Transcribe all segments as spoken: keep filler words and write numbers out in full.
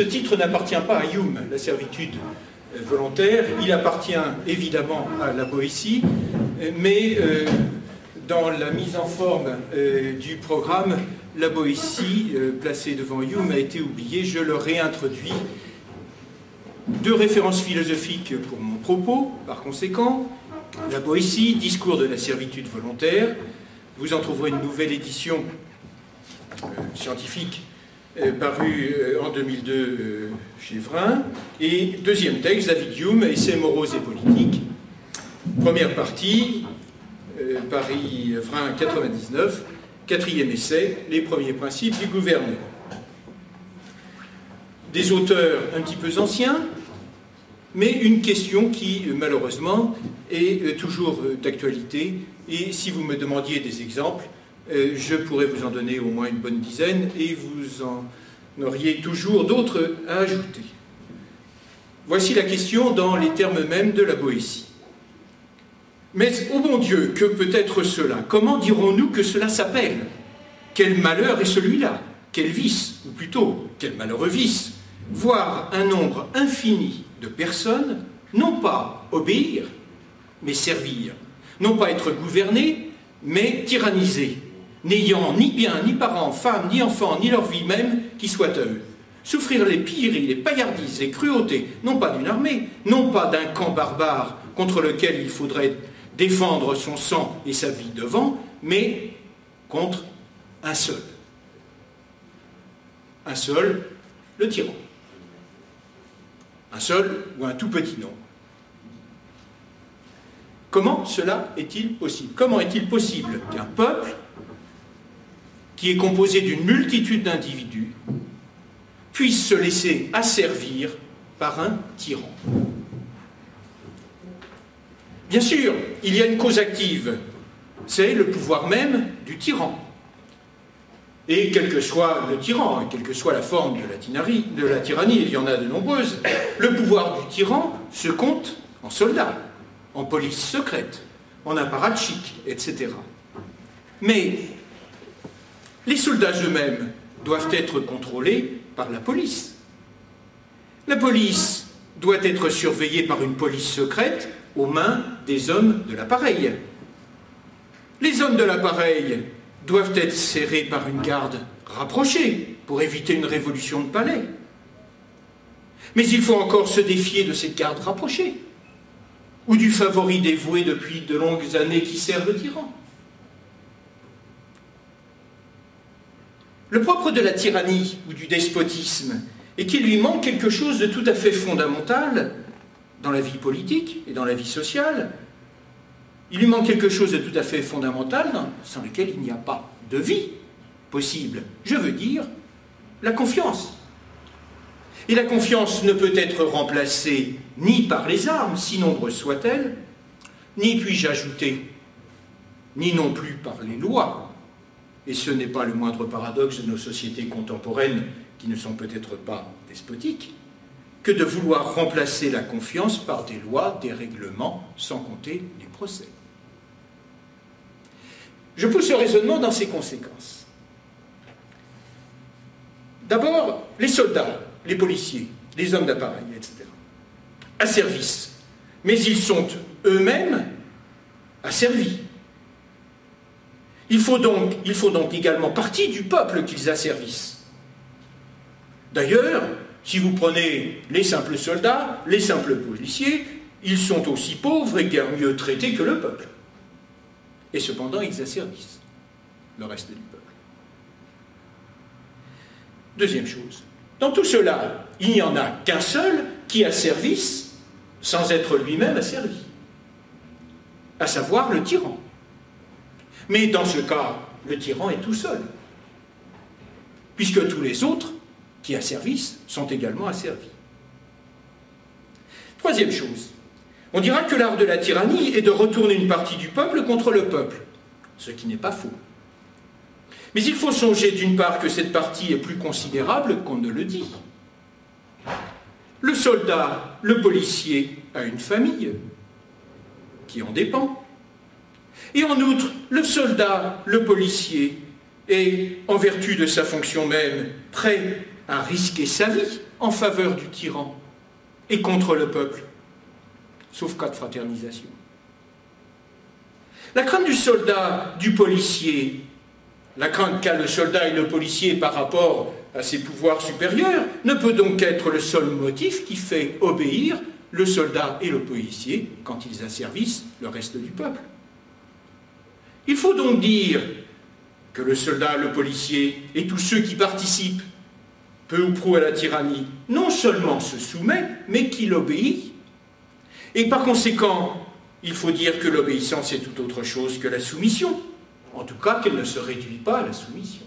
Ce titre n'appartient pas à Hume, la servitude volontaire, il appartient évidemment à la Boétie, mais euh, dans la mise en forme euh, du programme, la Boétie, euh, placée devant Hume, a été oubliée, je le réintroduis. Deux références philosophiques pour mon propos, par conséquent. La Boétie, discours de la servitude volontaire. Vous en trouverez une nouvelle édition euh, scientifique euh, parue euh, en deux mille deux euh, chez Vrin. Et deuxième texte, David Hume, Essais moraux et politiques. Première partie, euh, Paris, Vrin quatre-vingt-dix-neuf. Quatrième essai, les premiers principes du gouvernement. Des auteurs un petit peu anciens, mais une question qui, malheureusement, est toujours d'actualité. Et si vous me demandiez des exemples, je pourrais vous en donner au moins une bonne dizaine, et vous en auriez toujours d'autres à ajouter. Voici la question dans les termes mêmes de la Boétie. Mais, ô bon Dieu, que peut être cela? Comment dirons-nous que cela s'appelle? Quel malheur est celui-là? Quel vice, ou plutôt, quel malheureux vice? Voir un nombre infini de personnes, non pas obéir, mais servir, non pas être gouverné, mais tyrannisé, n'ayant ni bien, ni parents, femmes, ni enfants, ni leur vie même qui soit à eux. Souffrir les pilleries, les paillardises, les cruautés, non pas d'une armée, non pas d'un camp barbare contre lequel il faudrait défendre son sang et sa vie devant, mais contre un seul. Un seul, le tyran. Un seul ou un tout petit nombre. Comment cela est-il possible? Comment est-il possible qu'un peuple, qui est composé d'une multitude d'individus, puisse se laisser asservir par un tyran? Bien sûr, il y a une cause active, c'est le pouvoir même du tyran. Et quel que soit le tyran, quelle que soit la forme de la, tyrannie, de la tyrannie, il y en a de nombreuses, le pouvoir du tyran se compte en soldats, en police secrète, en apparatchik, et cetera. Mais les soldats eux-mêmes doivent être contrôlés par la police. La police doit être surveillée par une police secrète aux mains des hommes de l'appareil. Les hommes de l'appareil doivent être serrés par une garde rapprochée pour éviter une révolution de palais. Mais il faut encore se défier de cette garde rapprochée, ou du favori dévoué depuis de longues années qui sert le tyran. Le propre de la tyrannie ou du despotisme est qu'il lui manque quelque chose de tout à fait fondamental dans la vie politique et dans la vie sociale. Il lui manque quelque chose de tout à fait fondamental sans lequel il n'y a pas de vie possible. Je veux dire, la confiance. Et la confiance ne peut être remplacée ni par les armes, si nombreuses soient-elles, ni, puis-je ajouter, ni non plus par les lois. Et ce n'est pas le moindre paradoxe de nos sociétés contemporaines, qui ne sont peut-être pas despotiques, que de vouloir remplacer la confiance par des lois, des règlements, sans compter les procès. Je pousse ce raisonnement dans ses conséquences. D'abord, les soldats, les policiers, les hommes d'appareil, et cetera, à service. Mais ils sont eux-mêmes asservis. Il faut donc, il faut donc également partie du peuple qu'ils asservissent. D'ailleurs, si vous prenez les simples soldats, les simples policiers, ils sont aussi pauvres et guère mieux traités que le peuple. Et cependant, ils asservissent le reste du peuple. Deuxième chose, dans tout cela, il n'y en a qu'un seul qui asservisse sans être lui-même asservi, à savoir le tyran. Mais dans ce cas, le tyran est tout seul, puisque tous les autres qui asservissent sont également asservis. Troisième chose, on dira que l'art de la tyrannie est de retourner une partie du peuple contre le peuple, ce qui n'est pas faux. Mais il faut songer d'une part que cette partie est plus considérable qu'on ne le dit. Le soldat, le policier a une famille qui en dépend. Et en outre, le soldat, le policier est, en vertu de sa fonction même, prêt à risquer sa vie en faveur du tyran et contre le peuple, sauf cas de fraternisation. La crainte du soldat, du policier, la crainte qu'a le soldat et le policier par rapport à ses pouvoirs supérieurs ne peut donc être le seul motif qui fait obéir le soldat et le policier quand ils asservissent le reste du peuple. Il faut donc dire que le soldat, le policier et tous ceux qui participent peu ou prou à la tyrannie non seulement se soumet, mais qu'il obéit. Et par conséquent, il faut dire que l'obéissance est tout autre chose que la soumission, en tout cas qu'elle ne se réduit pas à la soumission.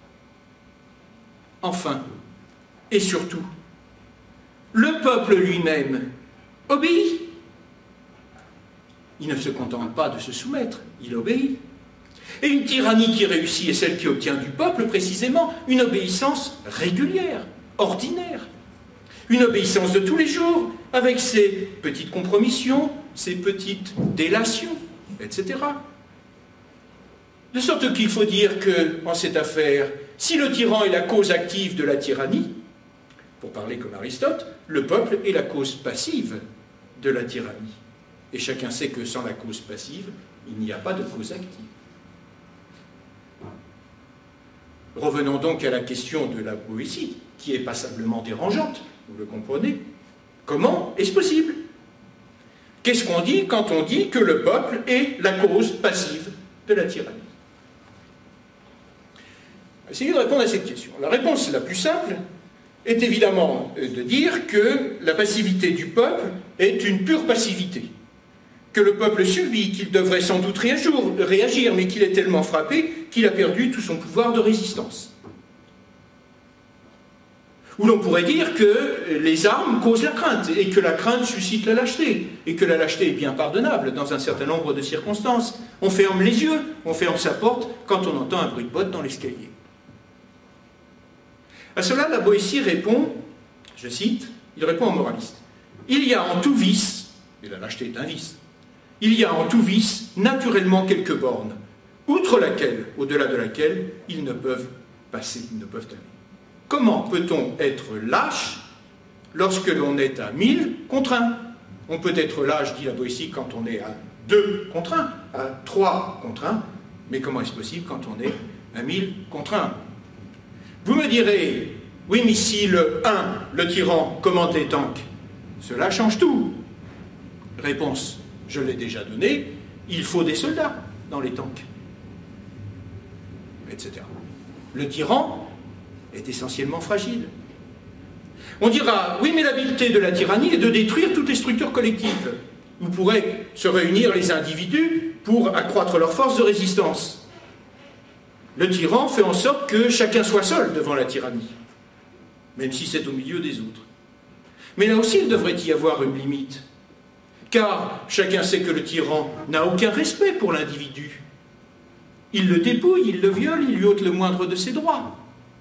Enfin, et surtout, le peuple lui-même obéit. Il ne se contente pas de se soumettre, il obéit. Et une tyrannie qui réussit est celle qui obtient du peuple précisément une obéissance régulière, ordinaire. Une obéissance de tous les jours, avec ses petites compromissions, ses petites délations, et cetera. De sorte qu'il faut dire que, en cette affaire, si le tyran est la cause active de la tyrannie, pour parler comme Aristote, le peuple est la cause passive de la tyrannie. Et chacun sait que sans la cause passive, il n'y a pas de cause active. Revenons donc à la question de la poésie, qui est passablement dérangeante, vous le comprenez. Comment est-ce possible? Qu'est-ce qu'on dit quand on dit que le peuple est la cause passive de la tyrannie? Essayez de répondre à cette question. La réponse la plus simple est évidemment de dire que la passivité du peuple est une pure passivité, que le peuple subit, qu'il devrait sans doute réagir, mais qu'il est tellement frappé qu'il a perdu tout son pouvoir de résistance. Ou l'on pourrait dire que les armes causent la crainte, et que la crainte suscite la lâcheté, et que la lâcheté est bien pardonnable dans un certain nombre de circonstances. On ferme les yeux, on ferme sa porte quand on entend un bruit de botte dans l'escalier. À cela, la Boétie répond, je cite, il répond au moraliste, « Il y a en tout vice, et la lâcheté est un vice, il y a en tout vice naturellement quelques bornes, outre laquelle, au-delà de laquelle, ils ne peuvent passer, ils ne peuvent aller. Comment peut-on être lâche lorsque l'on est à mille contre un? On peut être lâche, dit la Boétie, quand on est à deux contre un, à trois contre un, mais comment est-ce possible quand on est à mille contre un? Vous me direz, oui, mais si le un, le tyran, commande les tanks, cela change tout. Réponse, je l'ai déjà donnée, il faut des soldats dans les tanks, et cetera. Le tyran est essentiellement fragile. On dira, oui, mais l'habileté de la tyrannie est de détruire toutes les structures collectives. Vous pourrez se réunir les individus pour accroître leur force de résistance. Le tyran fait en sorte que chacun soit seul devant la tyrannie, même si c'est au milieu des autres. Mais là aussi, il devrait y avoir une limite, car chacun sait que le tyran n'a aucun respect pour l'individu. Il le dépouille, il le viole, il lui ôte le moindre de ses droits.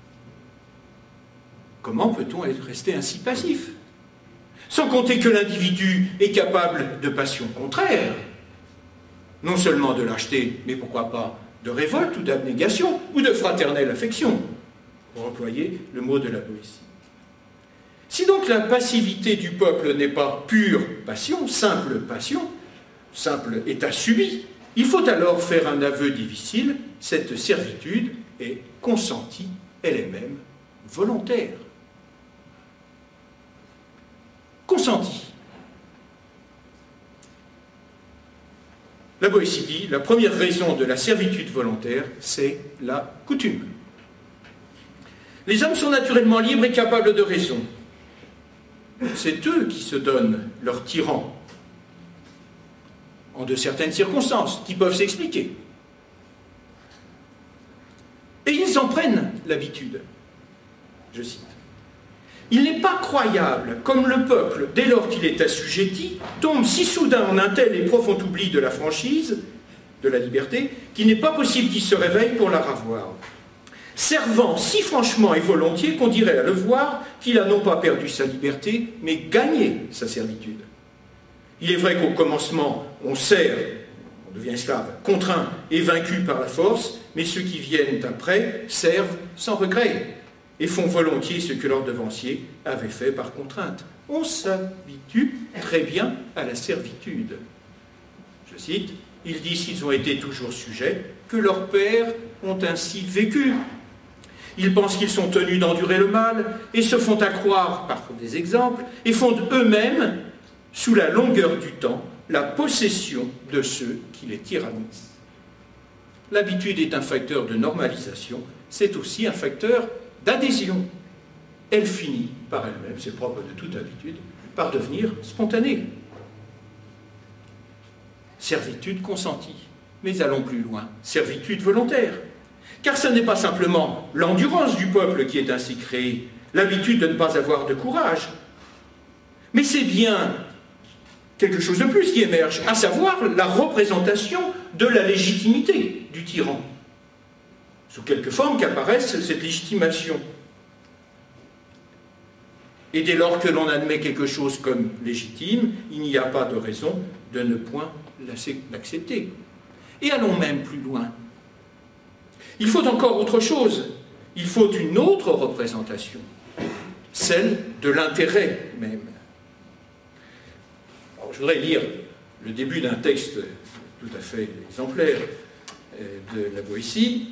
Comment peut-on rester ainsi passif? Sans compter que l'individu est capable de passions contraires, non seulement de lâcheté, mais pourquoi pas de révolte ou d'abnégation, ou de fraternelle affection, pour employer le mot de la Boétie. Si donc la passivité du peuple n'est pas pure passion, simple passion, simple état subi, il faut alors faire un aveu difficile, cette servitude est consentie, elle est même volontaire. Consentie. La Boétie dit, la première raison de la servitude volontaire, c'est la coutume. Les hommes sont naturellement libres et capables de raison. C'est eux qui se donnent leur tyran, en de certaines circonstances, qui peuvent s'expliquer. Et ils en prennent l'habitude. Je cite. Il n'est pas croyable, comme le peuple, dès lors qu'il est assujetti, tombe si soudain en un tel et profond oubli de la franchise, de la liberté, qu'il n'est pas possible qu'il se réveille pour la ravoir. Servant si franchement et volontiers qu'on dirait à le voir qu'il a non pas perdu sa liberté, mais gagné sa servitude. Il est vrai qu'au commencement, on sert, on devient esclave, contraint et vaincu par la force, mais ceux qui viennent après servent sans regret. et font volontiers ce que leurs devanciers avaient fait par contrainte. On s'habitue très bien à la servitude. Je cite, « Ils disent qu'ils ont été toujours sujets, que leurs pères ont ainsi vécu. Ils pensent qu'ils sont tenus d'endurer le mal et se font accroire par des exemples et fondent eux-mêmes, sous la longueur du temps, la possession de ceux qui les tyrannisent. » L'habitude est un facteur de normalisation, c'est aussi un facteur d'adhésion. Elle finit par elle-même, c'est propre de toute habitude, par devenir spontanée. Servitude consentie, mais allons plus loin, servitude volontaire. Car ce n'est pas simplement l'endurance du peuple qui est ainsi créée, l'habitude de ne pas avoir de courage, mais c'est bien quelque chose de plus qui émerge, à savoir la représentation de la légitimité du tyran. Sous quelque forme qu'apparaisse cette légitimation. Et dès lors que l'on admet quelque chose comme légitime, il n'y a pas de raison de ne point l'accepter. Et allons même plus loin. Il faut encore autre chose. Il faut une autre représentation, celle de l'intérêt même. Alors, je voudrais lire le début d'un texte tout à fait exemplaire de la Boétie.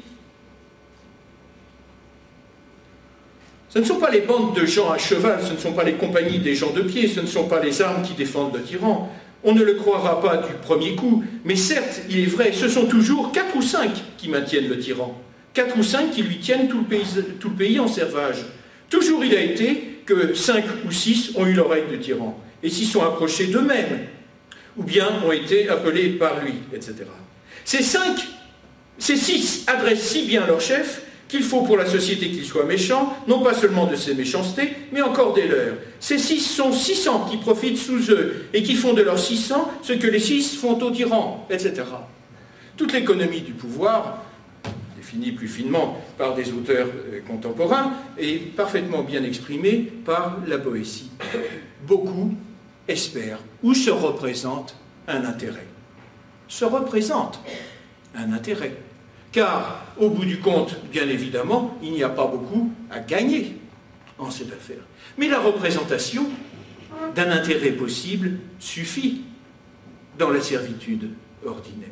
Ce ne sont pas les bandes de gens à cheval, ce ne sont pas les compagnies des gens de pied, ce ne sont pas les armes qui défendent le tyran. On ne le croira pas du premier coup, mais certes, il est vrai, ce sont toujours quatre ou cinq qui maintiennent le tyran. Quatre ou cinq qui lui tiennent tout le pays, tout le pays en servage. Toujours il a été que cinq ou six ont eu l'oreille du tyran, et s'y sont approchés d'eux-mêmes, ou bien ont été appelés par lui, et cetera. Ces cinq, ces six adressent si bien leur chef qu'il faut pour la société qu'il soit méchant, non pas seulement de ses méchancetés, mais encore des leurs. Ces six sont six cents qui profitent sous eux, et qui font de leurs six cents ce que les six font aux tyrans, et cetera. Toute l'économie du pouvoir, définie plus finement par des auteurs contemporains, est parfaitement bien exprimée par la Boétie. Beaucoup espèrent ou se représentent un intérêt. Se représentent un intérêt. Car, au bout du compte, bien évidemment, il n'y a pas beaucoup à gagner en cette affaire. Mais la représentation d'un intérêt possible suffit dans la servitude ordinaire.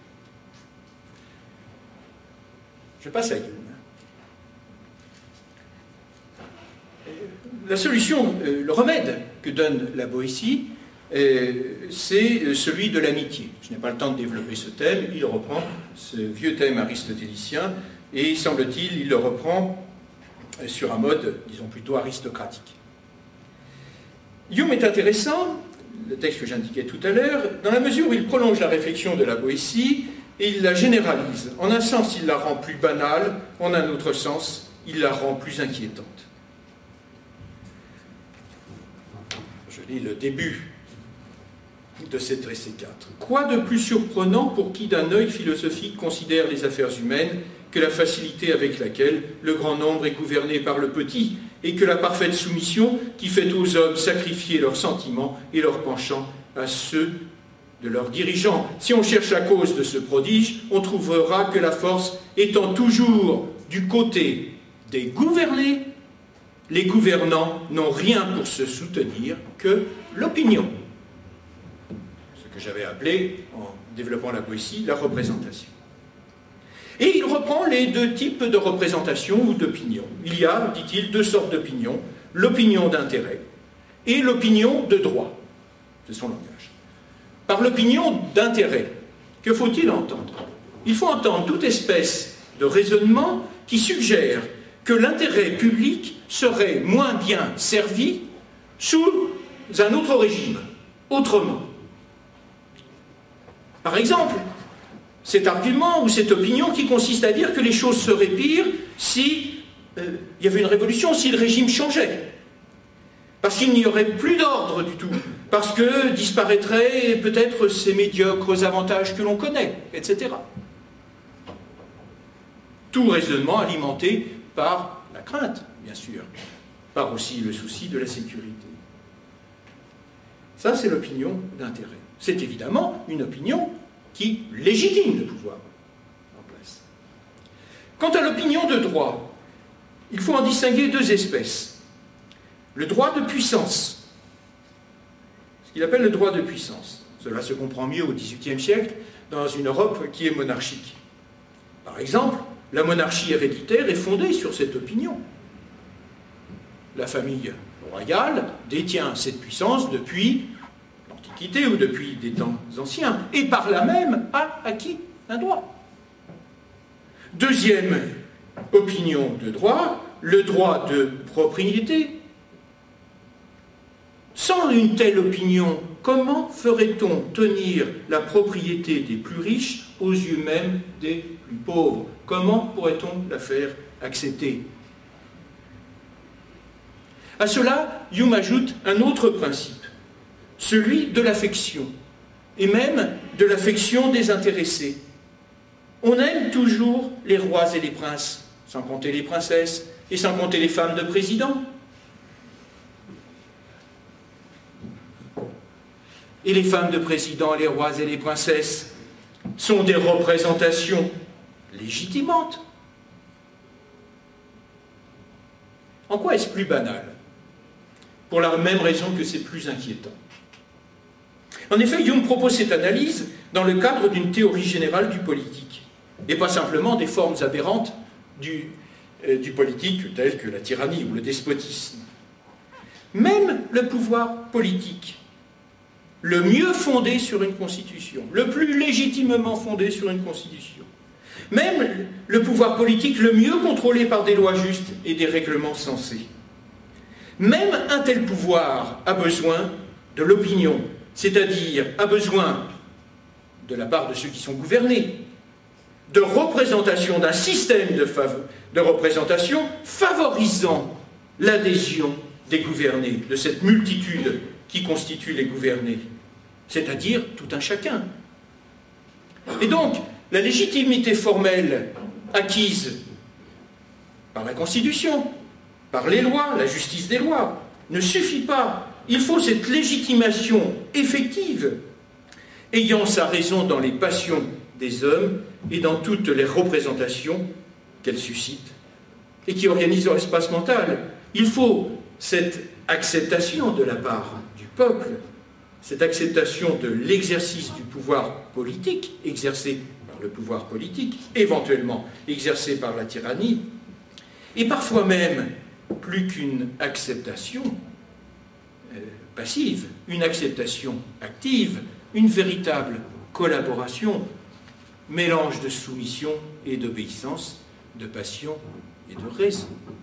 Je passe à Hume. La solution, le remède que donne la Boétie, c'est celui de l'amitié. Je n'ai pas le temps de développer ce thème, il reprend ce vieux thème aristotélicien, et semble-t-il, il le reprend sur un mode, disons plutôt aristocratique. Hume est intéressant, le texte que j'indiquais tout à l'heure, dans la mesure où il prolonge la réflexion de la Boétie, et il la généralise. En un sens, il la rend plus banale, en un autre sens, il la rend plus inquiétante. Je lis le début de cet essai quatre. Quoi de plus surprenant pour qui d'un œil philosophique considère les affaires humaines que la facilité avec laquelle le grand nombre est gouverné par le petit, et que la parfaite soumission qui fait aux hommes sacrifier leurs sentiments et leurs penchants à ceux de leurs dirigeants. Si on cherche la cause de ce prodige, on trouvera que la force étant toujours du côté des gouvernés, les gouvernants n'ont rien pour se soutenir que l'opinion. Que j'avais appelé, en développant la Boétie, la représentation. Et il reprend les deux types de représentation ou d'opinion. Il y a, dit-il, deux sortes d'opinion, l'opinion d'intérêt et l'opinion de droit. C'est son langage. Par l'opinion d'intérêt, que faut-il entendre? Il faut entendre toute espèce de raisonnement qui suggère que l'intérêt public serait moins bien servi sous un autre régime, autrement. Par exemple, cet argument ou cette opinion qui consiste à dire que les choses seraient pires si euh, il y avait une révolution, si le régime changeait. Parce qu'il n'y aurait plus d'ordre du tout. Parce que disparaîtraient peut-être ces médiocres avantages que l'on connaît, et cetera. Tout raisonnement alimenté par la crainte, bien sûr, par aussi le souci de la sécurité. Ça, c'est l'opinion d'intérêt. C'est évidemment une opinion qui légitime le pouvoir en place. Quant à l'opinion de droit, il faut en distinguer deux espèces. Le droit de puissance, ce qu'il appelle le droit de puissance. Cela se comprend mieux au dix-huitième siècle dans une Europe qui est monarchique. Par exemple, la monarchie héréditaire est fondée sur cette opinion. La famille royale détient cette puissance depuis l'Antiquité ou depuis des temps anciens, et par là même a acquis un droit. Deuxième opinion de droit, le droit de propriété. Sans une telle opinion, comment ferait-on tenir la propriété des plus riches aux yeux même des plus pauvres? Comment pourrait-on la faire accepter? À cela, Hume ajoute un autre principe, celui de l'affection, et même de l'affection désintéressée. On aime toujours les rois et les princes, sans compter les princesses, et sans compter les femmes de président. Et les femmes de président, les rois et les princesses sont des représentations légitimantes. En quoi est-ce plus banal? Pour la même raison que c'est plus inquiétant. En effet, Hume propose cette analyse dans le cadre d'une théorie générale du politique, et pas simplement des formes aberrantes du, euh, du politique telles que la tyrannie ou le despotisme. Même le pouvoir politique, le mieux fondé sur une constitution, le plus légitimement fondé sur une constitution, même le pouvoir politique le mieux contrôlé par des lois justes et des règlements sensés, même un tel pouvoir a besoin de l'opinion, c'est-à-dire a besoin, de la part de ceux qui sont gouvernés, de représentation, d'un système de, de représentation favorisant l'adhésion des gouvernés, de cette multitude qui constitue les gouvernés, c'est-à-dire tout un chacun. Et donc, la légitimité formelle acquise par la Constitution, par les lois, la justice des lois, ne suffit pas. Il faut cette légitimation effective, ayant sa raison dans les passions des hommes et dans toutes les représentations qu'elle suscite et qui organisent leur espace mental. Il faut cette acceptation de la part du peuple, cette acceptation de l'exercice du pouvoir politique, exercé par le pouvoir politique, éventuellement exercé par la tyrannie, et parfois même, plus qu'une acceptation euh, passive, une acceptation active, une véritable collaboration, mélange de soumission et d'obéissance, de passion et de raison.